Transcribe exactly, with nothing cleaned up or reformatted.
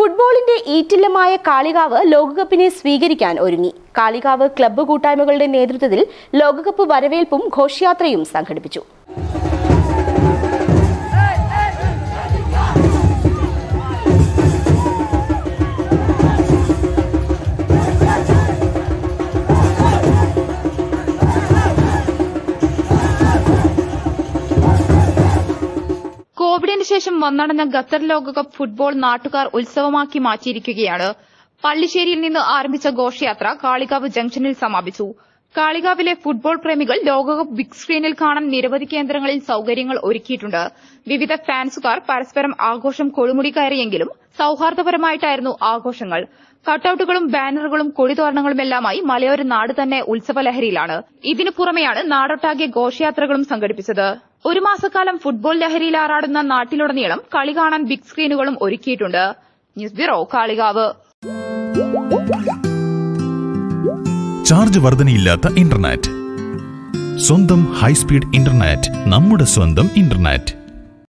ഫുട്ബോളിന്റെ ഈറ്റില്ലമായ കാളികാവ് ലോകകപ്പിനെ സ്വീകരിക്കാൻ ഒരുങ്ങി. കാളികാവ് ക്ലബ്ബ് കൂട്ടായ്മകളുടെ നേതൃത്വത്തിൽ ലോകകപ്പ് വരവേൽപ്പും ഘോഷയാത്രയും സംഘടിപ്പിച്ചു. കോവിഡിന് ശേഷം വന്നടഞ്ഞ ഖത്തർ ലോകകപ്പ് ഫുട്ബോൾ നാട്ടുകാർ ഉത്സവമാക്കി മാറ്റിയിരിക്കുകയാണ്. പള്ളിശ്ശേരിയിൽ നിന്ന് ആരംഭിച്ച ഘോഷയാത്ര കാളികാവ് ജംഗ്ഷനിൽ സമാപിച്ചു. കാളികാവിലെ ഫുട്ബോൾ പ്രേമികൾ ലോകകപ്പ് ബിഗ് സ്ക്രീനിൽ കാണാൻ നിരവധി കേന്ദ്രങ്ങളിൽ സൌകര്യങ്ങൾ ഒരുക്കിയിട്ടുണ്ട്. വിവിധ ഫാൻസുകാർ പരസ്പരം ആഘോഷം കൊഴുമുടി കയറിയെങ്കിലും സൌഹാർദ്ദപരമായിട്ടായിരുന്നു ആഘോഷങ്ങൾ. കട്ടൌട്ടുകളും ബാനറുകളും കൊടിതോരണങ്ങളുമെല്ലാമായി മലയോര നാട് തന്നെ ഉത്സവലഹരിയിലാണ്. ഇതിനു പുറമെയാണ് നാടൊട്ടാകെ ഘോഷയാത്രകളും സംഘടിപ്പിച്ചത്. ഒരു മാസക്കാലം ഫുട്ബോൾ ലഹരിയിൽ ആറാടുന്ന നാട്ടിലുടനീളം കളി കാണാൻ ബിഗ് സ്ക്രീനുകളും ഒരുക്കിയിട്ടുണ്ട്. News bureau, Kalikavu. ചാർജ് വർധനയില്ലാത്ത ഇന്റർനെറ്റ്, സ്വന്തം ഹൈസ്പീഡ് ഇന്റർനെറ്റ്, നമ്മുടെ സ്വന്തം ഇന്റർനെറ്റ്.